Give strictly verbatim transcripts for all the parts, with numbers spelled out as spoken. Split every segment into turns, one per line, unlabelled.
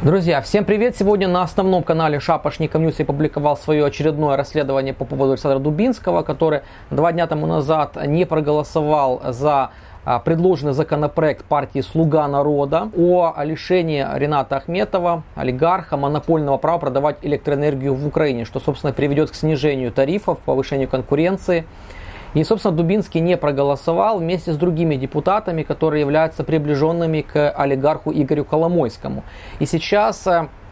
Друзья, всем привет! Сегодня на основном канале Шапошников Ньюс я публиковал свое очередное расследование по поводу Александра Дубинского, который два дня тому назад не проголосовал за предложенный законопроект партии «Слуга народа» о лишении Рената Ахметова, олигарха, монопольного права продавать электроэнергию в Украине, что, собственно, приведет к снижению тарифов, повышению конкуренции. И, собственно, Дубинский не проголосовал вместе с другими депутатами, которые являются приближенными к олигарху Игорю Коломойскому. И сейчас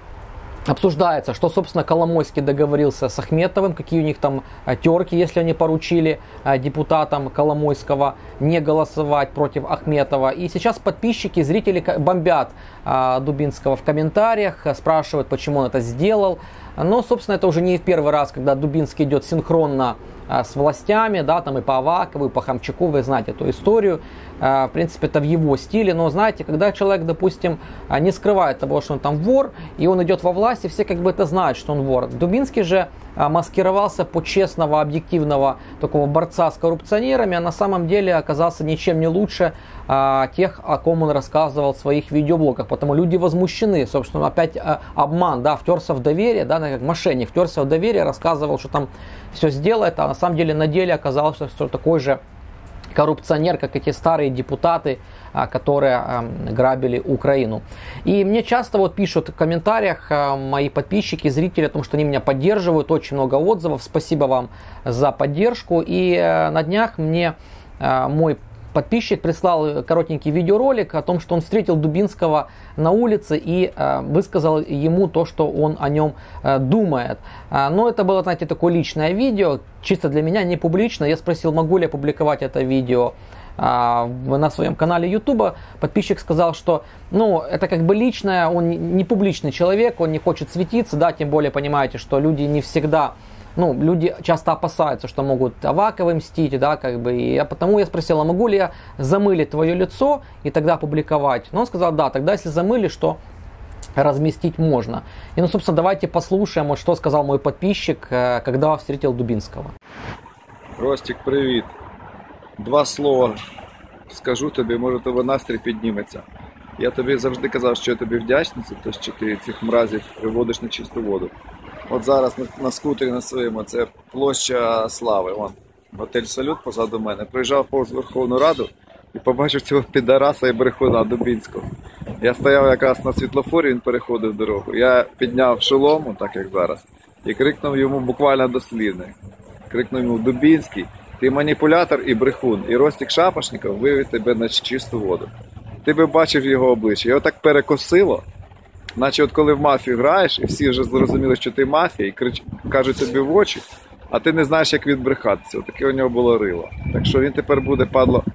обсуждается, что, собственно, Коломойский договорился с Ахметовым, какие у них там терки, если они поручили депутатам Коломойского не голосовать против Ахметова. И сейчас подписчики, зрители бомбят Дубинского в комментариях, спрашивают, почему он это сделал. Но, собственно, это уже не в первый раз, когда Дубинский идет синхронно с властями, да, там и по Авакову, и по Хамчаку, вы знаете эту историю. В принципе, это в его стиле, но, знаете, когда человек, допустим, не скрывает того, что он там вор, и он идет во власть, и все как бы это знают, что он вор. Дубинский же маскировался под честного, объективного такого борца с коррупционерами, а на самом деле оказался ничем не лучше а, тех, о ком он рассказывал в своих видеоблогах. Потому люди возмущены, собственно, опять а, обман, да, втерся в доверие, да, как мошенник, втерся в доверие, рассказывал, что там все сделает, а на самом деле на деле оказалось, что такой же коррупционер, как эти старые депутаты, которые грабили Украину. И мне часто вот пишут в комментариях мои подписчики, зрители о том, что они меня поддерживают, очень много отзывов, спасибо вам за поддержку. И на днях мне мой подписчик прислал коротенький видеоролик о том, что он встретил Дубинского на улице и э, высказал ему то, что он о нем э, думает. А, но это было, знаете, такое личное видео, чисто для меня, не публично. Я спросил, могу ли я публиковать это видео а, на своем канале YouTube. Подписчик сказал, что ну, это как бы личное, он не публичный человек, он не хочет светиться, да, тем более понимаете, что люди не всегда... Ну, люди часто опасаются, что могут Аваковым мстить, да, как бы, и я, потому я спросил, а могу ли я замылить твое лицо и тогда публиковать? Но он сказал, да, тогда если замыли, что разместить можно. И, ну, собственно, давайте послушаем, вот, что сказал мой подписчик, когда встретил Дубинского.
Ростик, привіт. Два слова скажу тобі, може тебе настрій підніметься. Я тобі завжди казав, що я тобі вдячний за те, що ти цих мразів приводиш на чисту воду. От зараз на, на скутері на своєму, це площа Слави, вон, готель Салют позаду мене. Приїжджав повз Верховну Раду і побачив цього підараса і брехуна Дубінського. Я стояв якраз на світлофорі, він переходив дорогу. Я підняв шолом, так як зараз, і крикнув йому буквально дослівно. Крикнув йому: Дубінський, ти маніпулятор і брехун, і Ростик Шапошников вивів тебе на чисту воду. Ти би бачив його обличчя, його так перекосило. Наче от коли в мафію граєш, і всі вже зрозуміли, що ти мафія, і крич... кажуть тобі в очі, а ти не знаєш, як відбрехатися. Отаке у нього було рило. Так що він тепер буде, падло,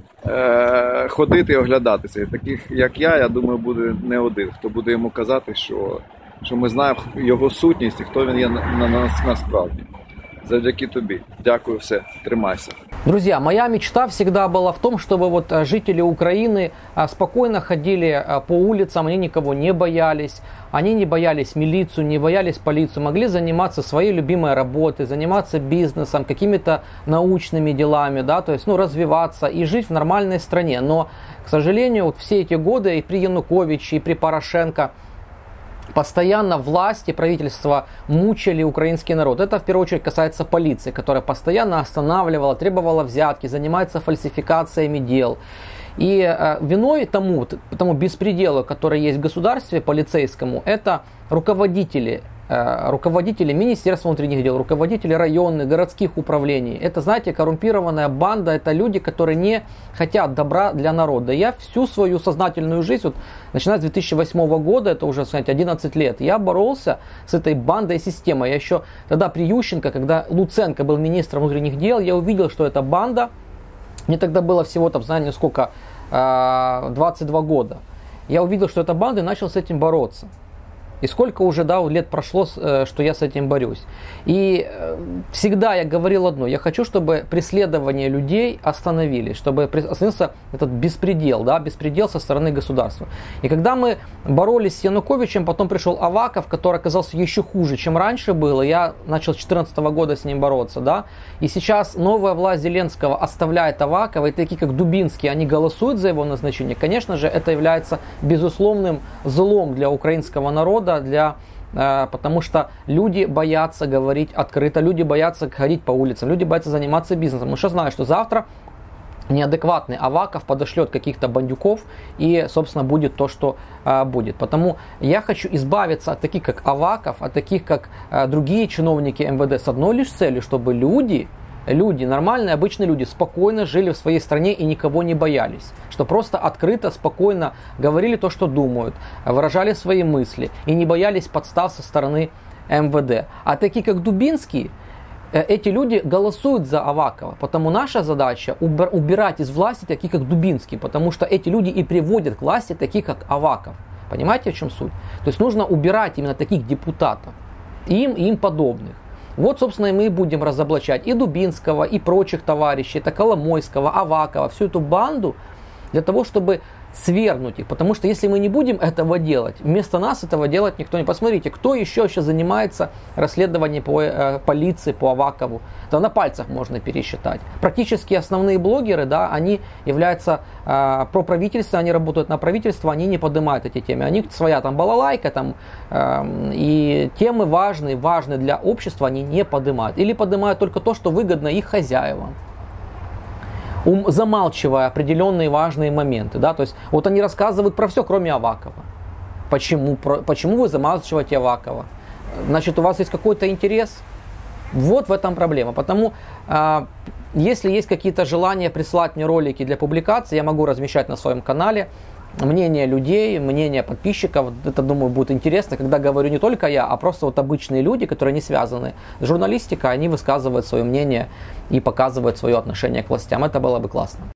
е- ходити і оглядатися. І таких, як я, я думаю, буде не один, хто буде йому казати, що, що ми знаємо його сутність і хто він є на, на, на, насправді. Завдяки тобі. Дякую, все. Тримайся.
Друзья, моя мечта всегда была в том, чтобы вот жители Украины спокойно ходили по улицам, они никого не боялись, они не боялись милицию, не боялись полицию, могли заниматься своей любимой работой, заниматься бизнесом, какими-то научными делами, да, то есть, ну, развиваться и жить в нормальной стране. Но, к сожалению, вот все эти годы и при Януковиче, и при Порошенко постоянно власть и правительство мучили украинский народ. Это в первую очередь касается полиции, которая постоянно останавливала, требовала взятки, занимается фальсификациями дел. И э, виной тому, тому беспределу, который есть в государстве полицейскому, это руководители, э, руководители Министерства внутренних дел, руководители районных, городских управлений. Это, знаете, коррумпированная банда, это люди, которые не хотят добра для народа. Я всю свою сознательную жизнь, вот, начиная с две тысячи восьмого года, это уже, знаете, одиннадцать лет, я боролся с этой бандой системой. Я еще тогда при Ющенко, когда Луценко был министром внутренних дел, я увидел, что эта банда, мне тогда было всего, там, знаете, сколько, двадцать два года. Я увидел, что эта банда, и начал с этим бороться. И сколько уже, да, лет прошло, что я с этим борюсь. И всегда я говорил одно: я хочу, чтобы преследование людей остановились, чтобы остановился этот беспредел, да, беспредел со стороны государства. И когда мы боролись с Януковичем, потом пришел Аваков, который оказался еще хуже, чем раньше было. Я начал с две тысячи четырнадцатого года с ним бороться, да. И сейчас новая власть Зеленского оставляет Авакова, и такие как Дубинский, они голосуют за его назначение. Конечно же, это является безусловным злом для украинского народа, для, э, потому что люди боятся говорить открыто, люди боятся ходить по улицам, люди боятся заниматься бизнесом. Мы что знаем, что завтра неадекватный Аваков подошлет каких-то бандюков, и, собственно, будет то, что э, будет. Потому я хочу избавиться от таких, как Аваков, от таких, как э, другие чиновники эм вэ дэ, с одной лишь целью, чтобы люди, люди, нормальные, обычные люди, спокойно жили в своей стране и никого не боялись. Что просто открыто, спокойно говорили то, что думают, выражали свои мысли и не боялись подстав со стороны эм вэ дэ. А такие, как Дубинский, эти люди голосуют за Авакова, потому наша задача убирать из власти таких, как Дубинский, потому что эти люди и приводят к власти таких, как Аваков. Понимаете, в чем суть? То есть нужно убирать именно таких депутатов, им и им подобных. Вот, собственно, и мы будем разоблачать и Дубинского, и прочих товарищей, это Коломойского, Авакова, всю эту банду, для того, чтобы свергнуть их. Потому что если мы не будем этого делать, вместо нас этого делать никто не... Посмотрите, кто еще сейчас занимается расследованием по э, полиции, по Авакову. Это на пальцах можно пересчитать. Практически основные блогеры, да, они являются э, проправительственными, они работают на правительство, они не поднимают эти темы. У них своя там балалайка, там, э, и темы важные, важные для общества они не поднимают. Или поднимают только то, что выгодно их хозяевам, замалчивая определенные важные моменты. Да? То есть вот они рассказывают про все, кроме Авакова. Почему, про, почему вы замалчиваете Авакова? Значит, у вас есть какой-то интерес? Вот в этом проблема. Потому, э, если есть какие-то желания прислать мне ролики для публикации, я могу размещать на своем канале мнение людей, мнение подписчиков. Это, думаю, будет интересно, когда говорю не только я, а просто вот обычные люди, которые не связаны с журналистикой, они высказывают свое мнение и показывают свое отношение к властям. Это было бы классно.